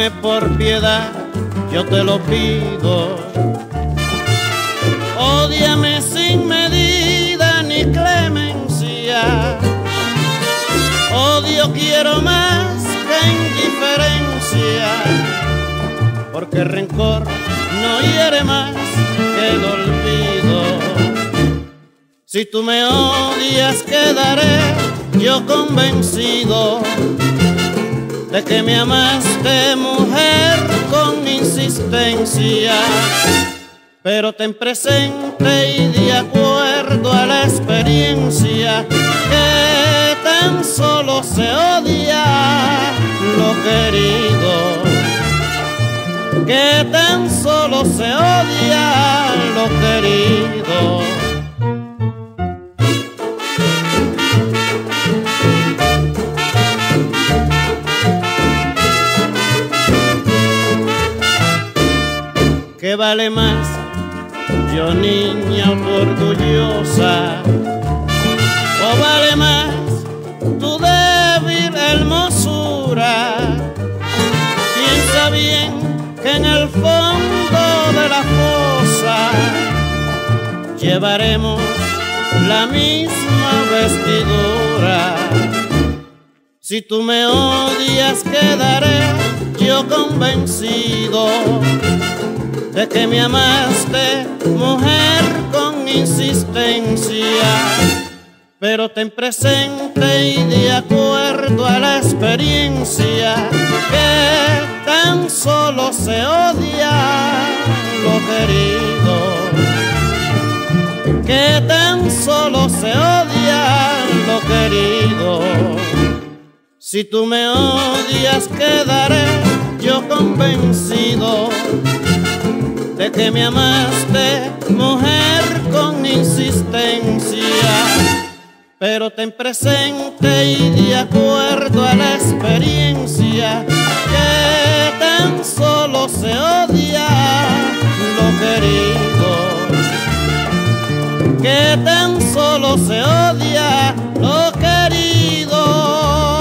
Óyeme por piedad, yo te lo pido. Ódiame sin medida ni clemencia. Odio quiero más que indiferencia, porque el rencor no hiere más que el olvido. Si tú me odias, quedaré yo convencido de que me amaste, mujer, con insistencia. Pero ten presente y de acuerdo a la experiencia que tan solo se odia lo querido, que tan solo se odia lo querido. ¿Qué vale más, yo niña orgullosa, o vale más tu débil hermosura? Piensa bien que en el fondo de la fosa llevaremos la misma vestidura. Si tú me odias, quedaré yo convencido de que me amaste, mujer, con insistencia. Pero ten presente y de acuerdo a la experiencia que tan solo se odia lo querido, que tan solo se odia lo querido. Si tú me odias, quedaré yo convencido de que me amaste, mujer, con insistencia. Pero ten presente y de acuerdo a la experiencia que tan solo se odia lo querido, que tan solo se odia lo querido.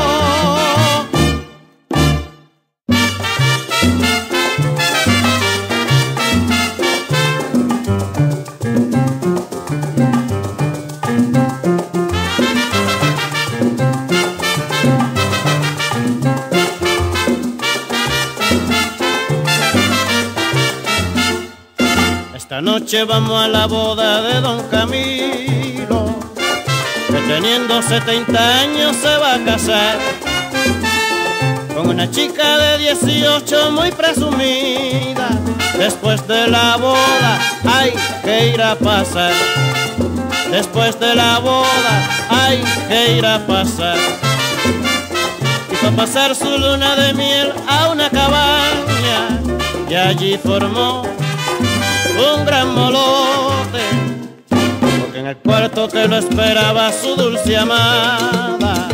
Esta noche vamos a la boda de don Camilo, que teniendo 70 años se va a casar con una chica de 18 muy presumida. Después de la boda, ay, ¿qué irá a pasar? Después de la boda, ay, ¿qué irá a pasar? Y fue a pasar su luna de miel a una cabaña y allí formó un gran molote, porque en el cuarto que lo esperaba su dulce amada,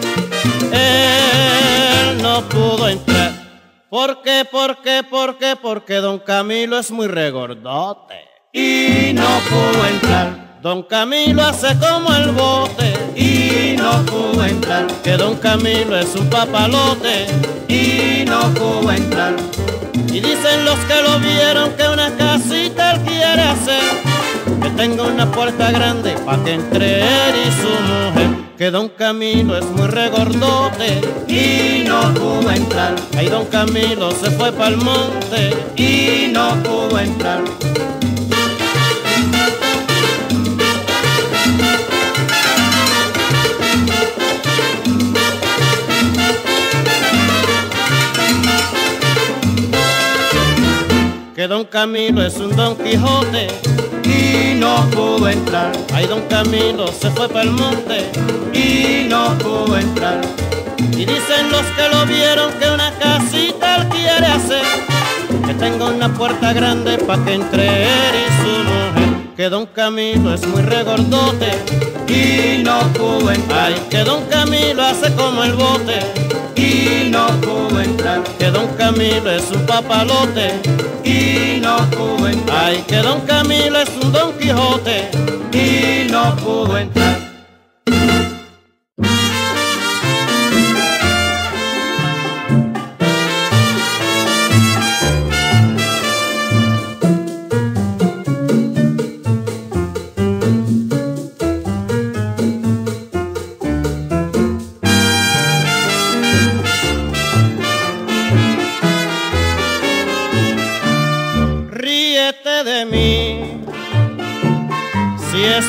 él no pudo entrar. ¿Por qué? Porque don Camilo es muy regordote y no pudo entrar. Don Camilo hace como el bote y no pudo entrar. Que don Camilo es un papalote y no pudo entrar. Y dicen los que lo vieron que una casita él quiere hacer, que tenga una puerta grande pa' que entre él y su mujer. Que don Camilo es muy regordote y no pudo entrar. Ay, don Camilo se fue pa'l monte y no pudo entrar. Que don Camilo es un Don Quijote y no pudo entrar. Ay, don Camilo se fue para el monte y no pudo entrar. Y dicen los que lo vieron que una casita él quiere hacer, que tenga una puerta grande pa' que entre él y su mujer. Que don Camilo es muy regordote y no pudo entrar. Ay, que don Camilo hace como el bote y no pudo entrar. Que don Camilo es un papalote y no pudo entrar. Ay, que don Camilo es un Don Quijote y no pudo entrar.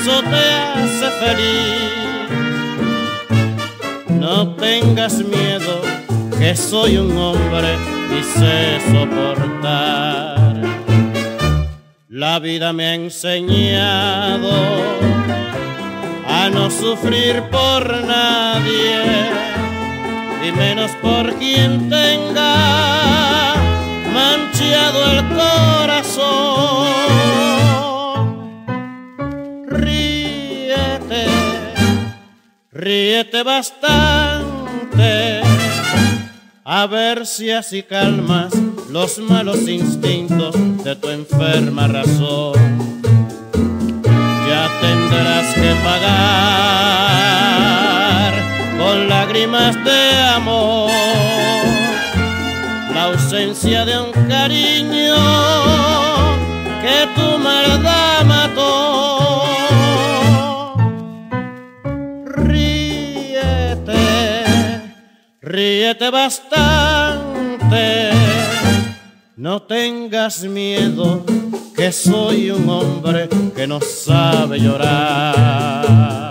eso te hace feliz. No tengas miedo, que soy un hombre y sé soportar. La vida me ha enseñado a no sufrir por nadie, y menos por quien tenga manchado el corazón. Ríete, ríete bastante, a ver si así calmas los malos instintos de tu enferma razón. Ya tendrás que pagar con lágrimas de amor la ausencia de un cariño que tu maldad mató. Ríete bastante, no tengas miedo, que soy un hombre que no sabe llorar.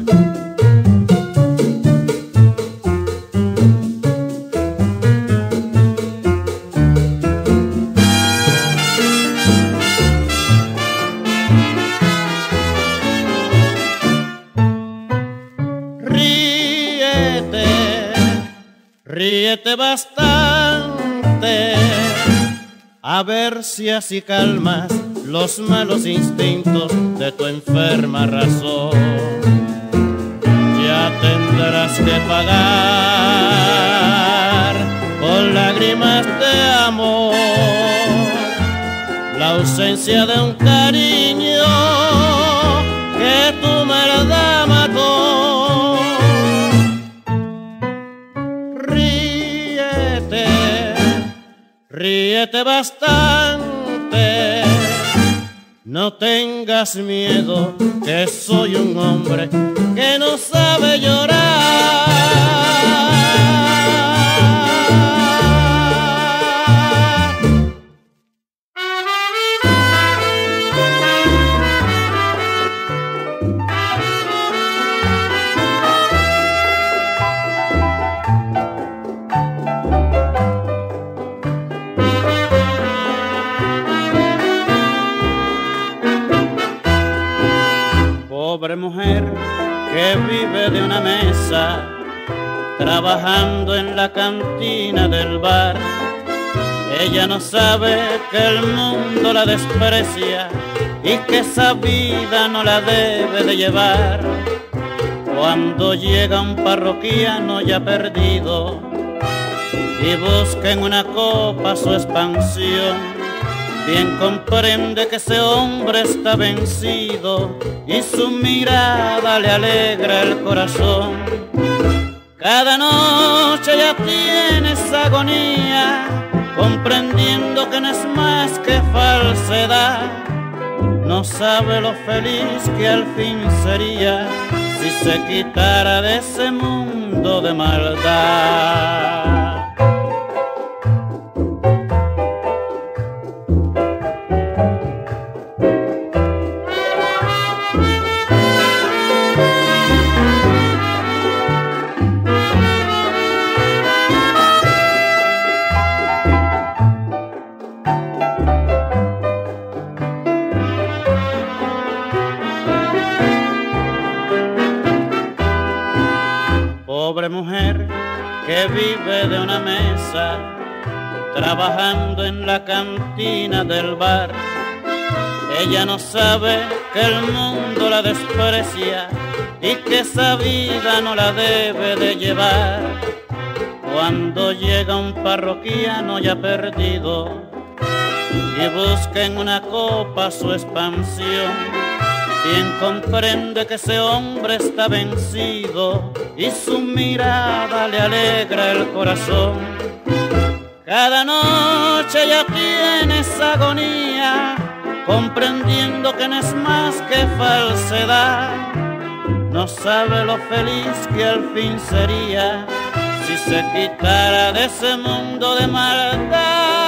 Ríete bastante, a ver si así calmas los malos instintos de tu enferma razón. Ya tendrás que pagar con lágrimas de amor la ausencia de un cariño que tu maldad mató. Ríete bastante, no tengas miedo, que soy un hombre que no sabe llorar. Pobre mujer que vive de una mesa, trabajando en la cantina del bar. Ella no sabe que el mundo la desprecia y que esa vida no la debe de llevar. Cuando llega un parroquiano ya perdido y busca en una copa su expansión, bien comprende que ese hombre está vencido y su mirada le alegra el corazón. Cada noche ya tiene esa agonía, comprendiendo que no es más que falsedad. No sabe lo feliz que al fin sería si se quitara de ese mundo de maldad. Pobre mujer que vive de una mesa, trabajando en la cantina del bar. Ella no sabe que el mundo la desprecia y que esa vida no la debe de llevar. Cuando llega un parroquiano ya perdido y busca en una copa su expansión, bien comprende que ese hombre está vencido y su mirada le alegra el corazón. Cada noche ya tiene esa agonía, comprendiendo que no es más que falsedad. No sabe lo feliz que al fin sería si se quitara de ese mundo de maldad.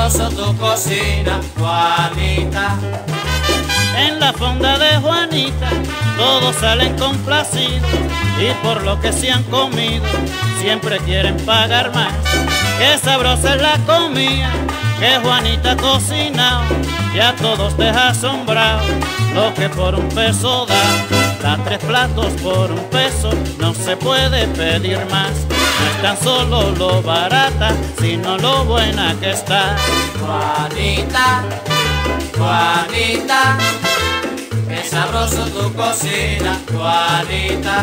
sabroso tu cocina, Juanita. En la fonda de Juanita todos salen complacidos y por lo que se han comido siempre quieren pagar más. Qué sabrosa es la comida que Juanita ha cocinado, y a todos deja asombrado lo que por un peso da 3 platos por un peso, no se puede pedir más. No es tan solo lo barata, sino lo buena que está. Juanita, Juanita, qué sabroso tu cocina, Juanita.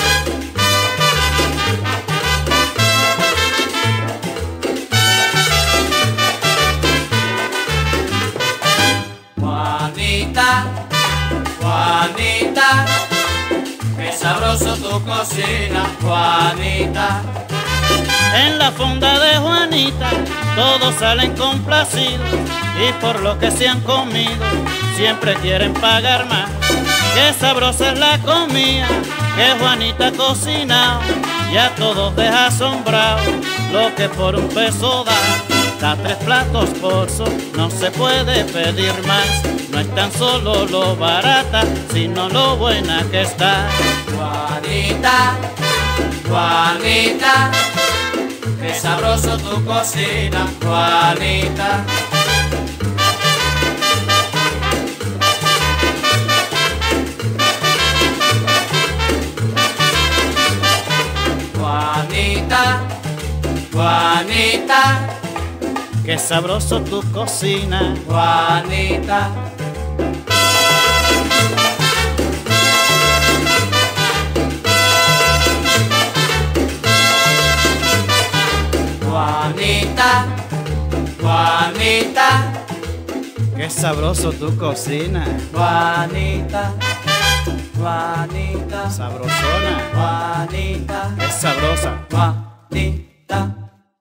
Juanita, Juanita, qué sabroso tu cocina, Juanita. En la fonda de Juanita todos salen complacidos y por lo que se han comido siempre quieren pagar más. Qué sabrosa es la comida que Juanita ha cocinado, y a todos deja asombrado lo que por un peso da 3 platos por so, no se puede pedir más. No es tan solo lo barata, sino lo buena que está. Juanita, Juanita, qué sabroso tu cocina, Juanita. Juanita, Juanita, qué sabroso tu cocina, Juanita. Juanita, Juanita, qué sabroso tu cocina, Juanita, Juanita, sabrosona, Juanita, qué sabrosa. Juanita.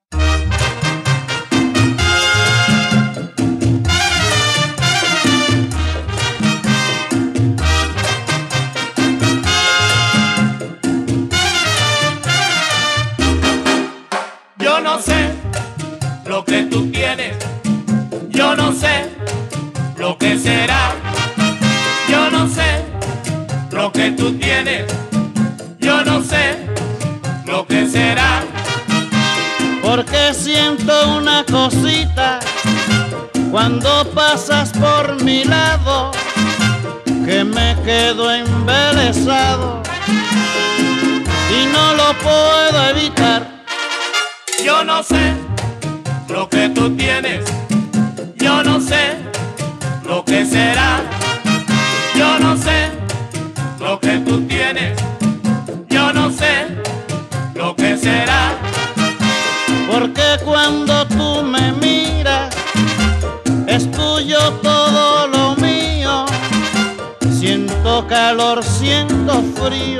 Yo no sé lo que tú tienes, yo no sé lo que será, yo no sé lo que tú tienes, yo no sé lo que será. Porque siento una cosita cuando pasas por mi lado, que me quedo embelesado y no lo puedo evitar. Yo no sé lo que tú tienes, yo no sé lo que será, yo no sé lo que tú tienes, yo no sé lo que será. Porque cuando tú me miras, es tuyo todo lo mío. Siento calor, siento frío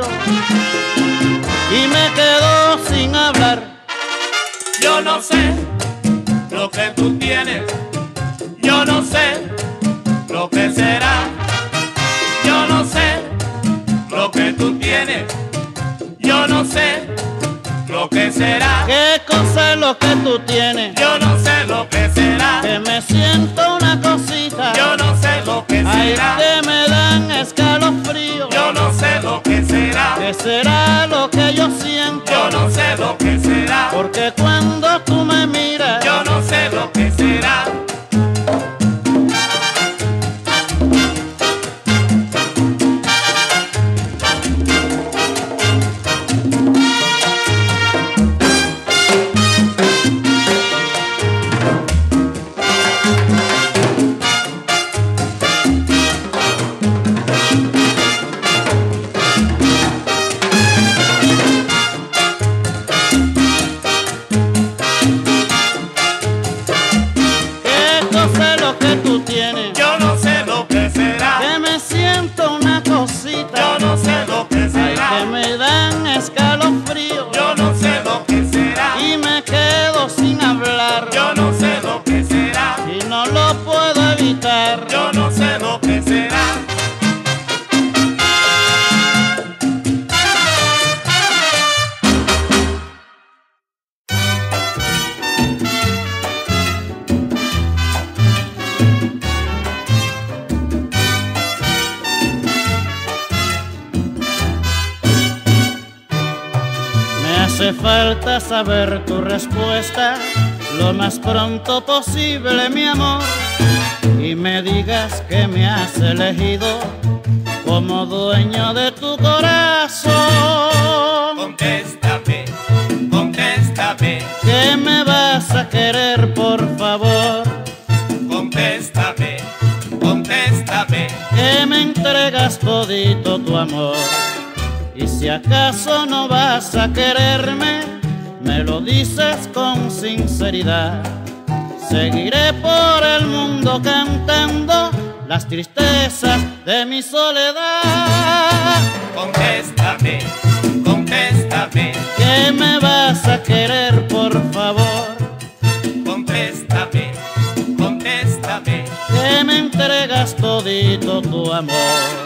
y me quedo sin hablar. Yo no sé lo que tú tienes, yo no sé lo que será, yo no sé lo que tú tienes, yo no sé lo que será. ¿Qué cosa es lo que tú tienes? Yo no sé lo que será, Que me siento una cosita, yo no sé lo que ay, será, que me dan escalofrío. yo no sé lo que será, ¿Qué será lo que yo siento? yo no sé lo que será, Porque cuando tú me miras, yo no sé lo que será. hace falta saber tu respuesta lo más pronto posible, mi amor, y me digas que me has elegido como dueño de tu corazón. Contéstame, contéstame, que me vas a querer, por favor. contéstame, contéstame, Que me entregas todito tu amor. Y si acaso no vas a quererme, me lo dices con sinceridad. Seguiré por el mundo cantando las tristezas de mi soledad. contéstame, contéstame, Que me vas a querer, por favor. contéstame, contéstame, Que me entregas todito tu amor.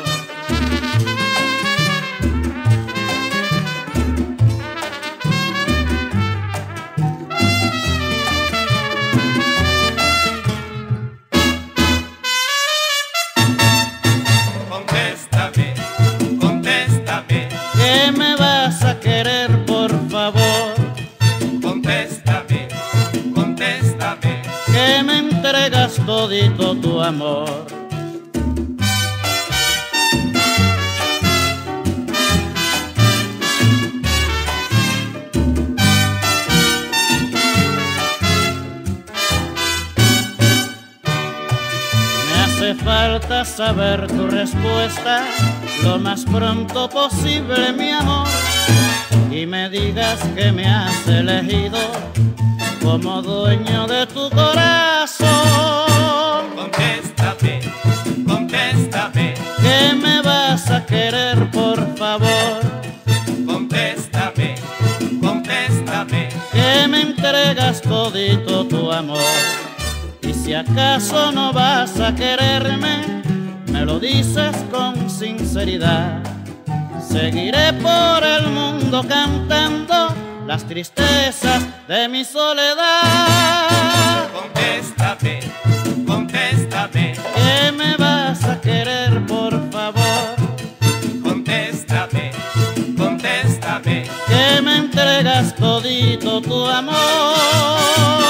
contéstame, contéstame, Que me vas a querer, por favor. contéstame, contéstame, Que me entregas todito tu amor. Me hace falta saber tu respuesta lo más pronto posible, mi amor, y me digas que me has elegido como dueño de tu corazón. contéstame, contéstame, Que me vas a querer, por favor. contéstame, contéstame, Que me entregas todito tu amor. Y si acaso no vas a quererme, me lo dices con sinceridad. Seguiré por el mundo cantando las tristezas de mi soledad. contéstame, contéstame, Que me vas a querer, por favor. contéstame, contéstame, Que me entregas todito tu amor.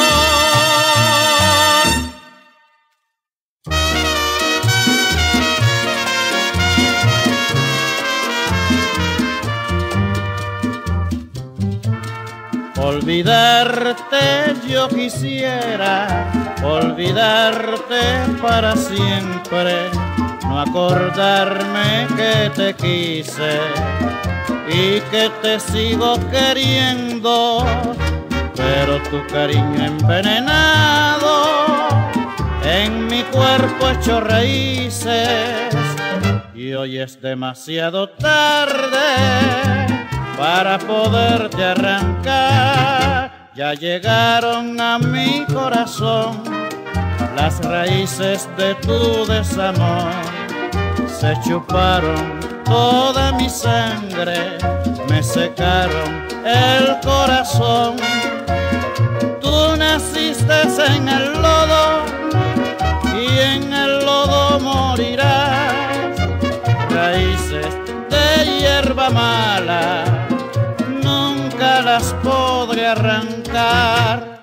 Olvidarte yo quisiera, olvidarte para siempre, no acordarme que te quise y que te sigo queriendo, pero tu cariño envenenado en mi cuerpo hecho raíces, y hoy es demasiado tarde para poderte arrancar. Ya llegaron a mi corazón las raíces de tu desamor, se chuparon toda mi sangre, me secaron el corazón. Tú naciste en el lodo y en el lodo morirás. Raíces de hierba mala nunca las podré arrancar.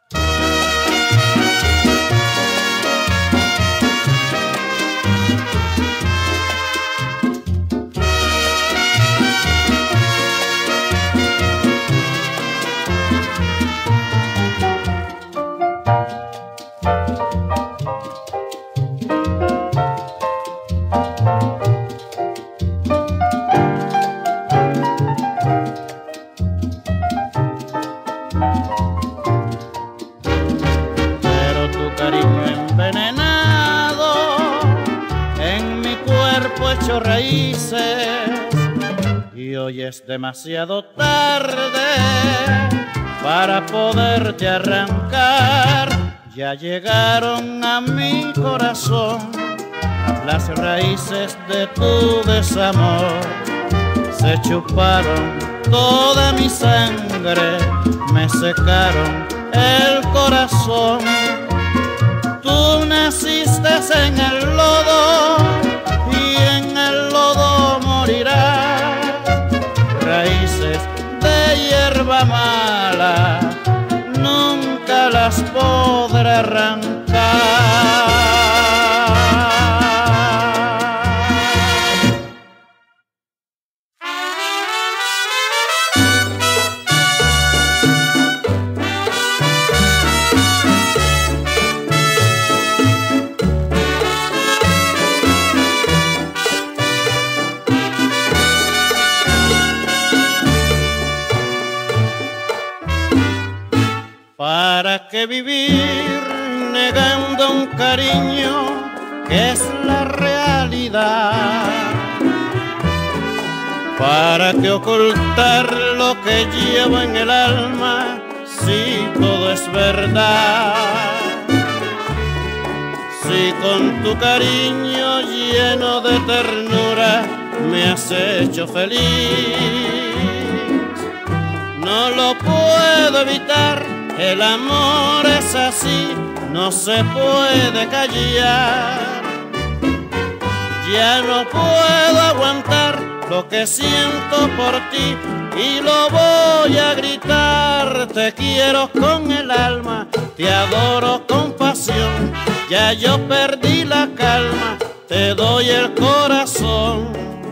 Raíces, y hoy es demasiado tarde para poderte arrancar. Ya llegaron a mi corazón las raíces de tu desamor, se chuparon toda mi sangre, me secaron el corazón. Tú naciste en el lodo y en el lodo morirás. Raíces de hierba arrancar. ¿Para qué vivir negando un cariño que es la realidad? ¿Para qué ocultar lo que llevo en el alma si todo es verdad? Si con tu cariño lleno de ternura me has hecho feliz, no lo puedo evitar. El amor es así, no se puede callar. Ya no puedo aguantar lo que siento por ti y lo voy a gritar. Te quiero con el alma, te adoro con pasión. Ya yo perdí la calma, te doy el corazón.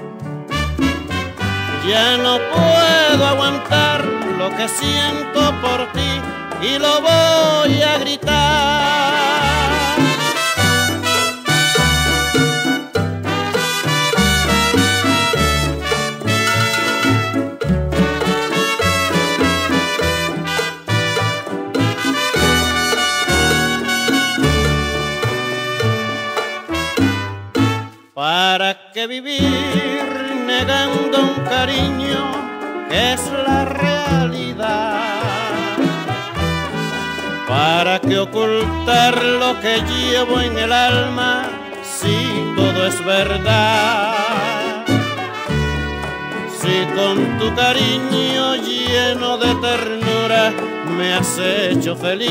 Ya no puedo aguantar lo que siento por ti y lo voy a gritar. ¿Para qué vivir negando un cariño que es la realidad? ¿Para qué ocultar lo que llevo en el alma si todo es verdad? Si con tu cariño lleno de ternura me has hecho feliz,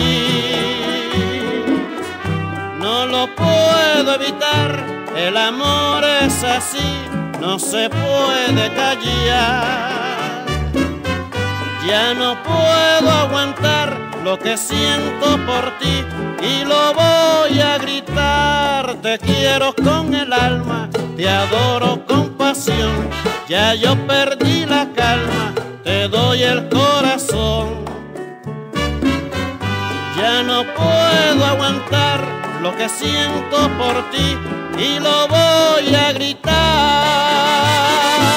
no lo puedo evitar. El amor es así, no se puede callar. Ya no puedo aguantar lo que siento por ti y lo voy a gritar. Te quiero con el alma, te adoro con pasión. Ya yo perdí la calma, te doy el corazón. Ya no puedo aguantar lo que siento por ti y lo voy a gritar.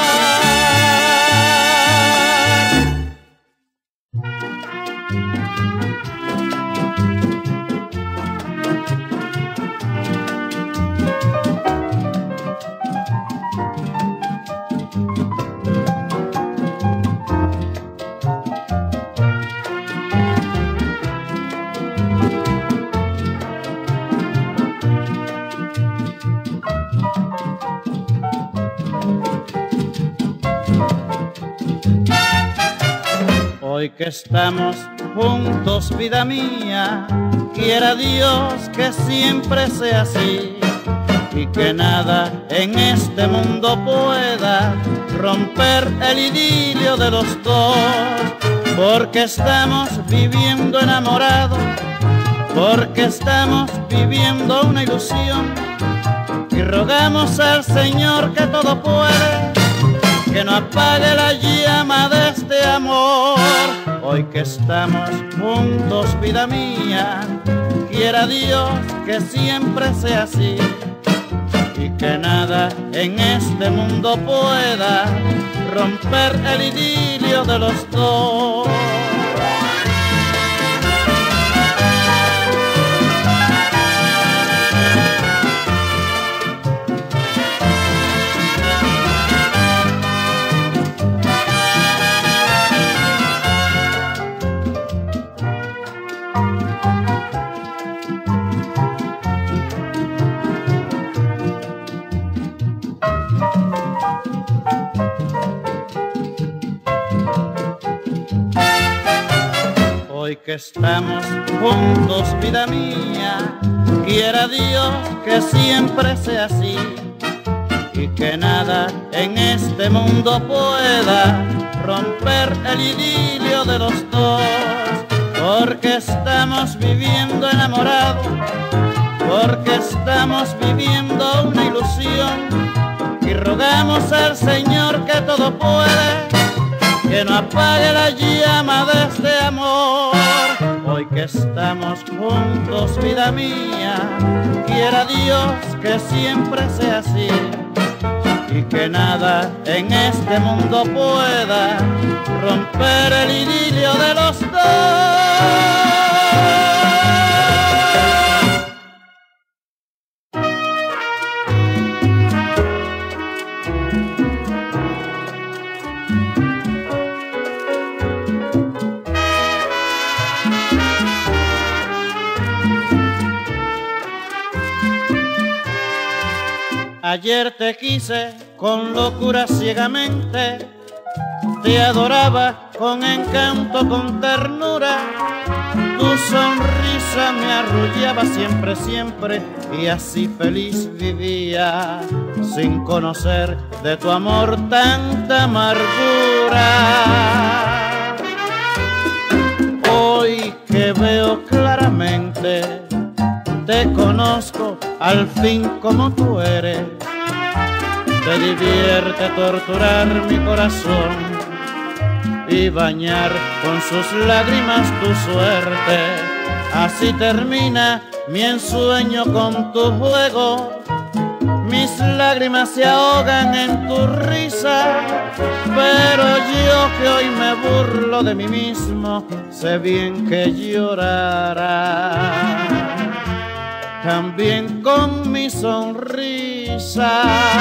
Hoy que estamos juntos, vida mía, quiera Dios que siempre sea así y que nada en este mundo pueda romper el idilio de los dos, porque estamos viviendo enamorados, porque estamos viviendo una ilusión y rogamos al Señor que todo puede, que no apague la llama de este amor. Hoy que estamos juntos, vida mía, quiera Dios que siempre sea así y que nada en este mundo pueda romper el idilio de los dos. Hoy que estamos juntos, vida mía, quiera Dios que siempre sea así y que nada en este mundo pueda romper el idilio de los dos, porque estamos viviendo enamorados, porque estamos viviendo una ilusión y rogamos al Señor que todo puede, que no apague la llama de este amor. Hoy que estamos juntos, vida mía, quiera Dios que siempre sea así y que nada en este mundo pueda romper el idilio de los dos. Ayer te quise con locura ciegamente, te adoraba con encanto, con ternura. Tu sonrisa me arrullaba siempre, siempre, y así feliz vivía, sin conocer de tu amor tanta amargura. Hoy que veo claramente, te conozco al fin como tú eres. Te divierte torturar mi corazón y bañar con sus lágrimas tu suerte. Así termina mi ensueño con tu juego. Mis lágrimas se ahogan en tu risa, pero yo que hoy me burlo de mí mismo, sé bien que llorará también con mi sonrisa.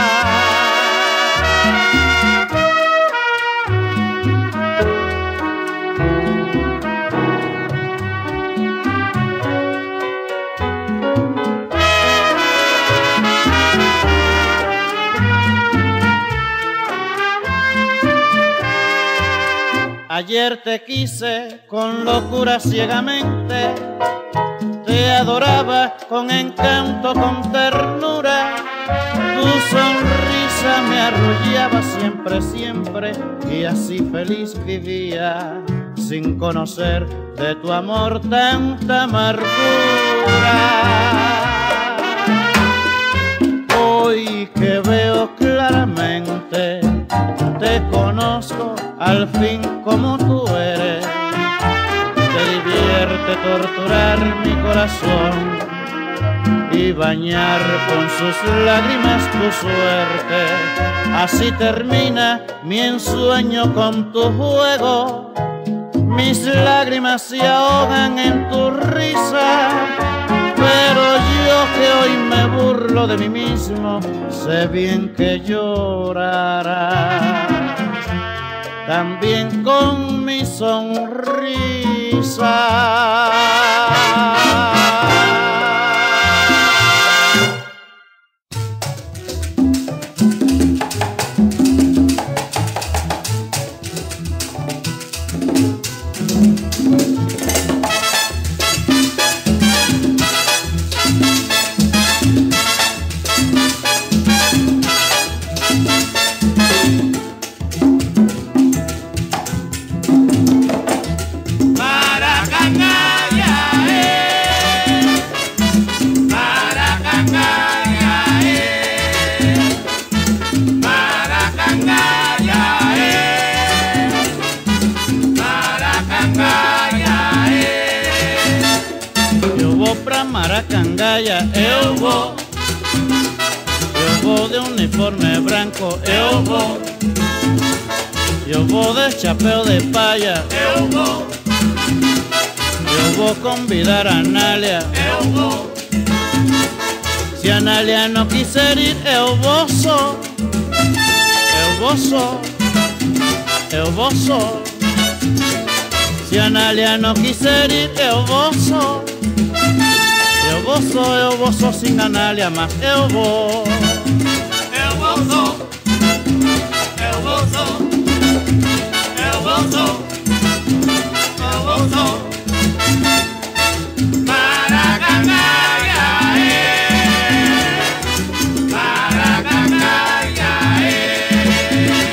Ayer te quise con locura ciegamente, te adoraba con encanto, con ternura. Tu sonrisa me arrullaba siempre, siempre, y así feliz vivía, sin conocer de tu amor tanta amargura. Hoy que veo claramente, te conozco al fin como tú eres. Te divierte torturar mi corazón y bañar con sus lágrimas tu suerte. Así termina mi ensueño con tu juego. Mis lágrimas se ahogan en tu risa, pero yo que hoy me burlo de mí mismo, sé bien que llorará también con mi sonrisa. Maracangaya, eu vou de uniforme branco, eu vou de chapéu de paia, eu vou convidar a Anália, se a Anália não quiser ir, eu vou só, se a Anália não quiser ir, eu vou só. Eu vou só sem Anália, mas eu vou. Eu vou só. Eu vou só. Eu vou só. Eu vou só. Maracanãia, Maracanãia,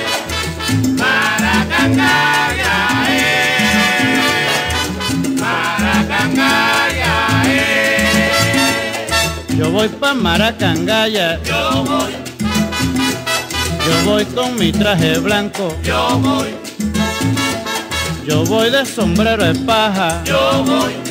Maracanãia, Maracanãia. Yo voy pa' Maracangaya, yo voy con mi traje blanco, yo voy de sombrero de paja, yo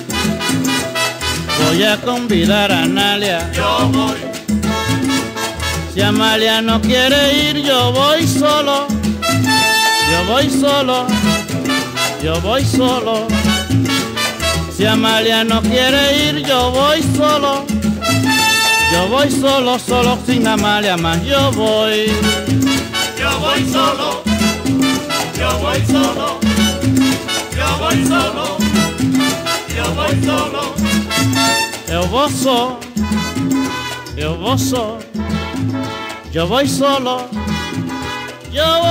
voy a convidar a Analia. yo voy, Si Amalia no quiere ir, yo voy solo, yo voy solo, yo voy solo. Si Amalia no quiere ir, yo voy solo, yo voy solo, solo sin Amalia más yo voy. yo voy solo, yo voy solo, yo voy solo, yo voy solo. Eu vou só, eu vou só, eu vou solo, eu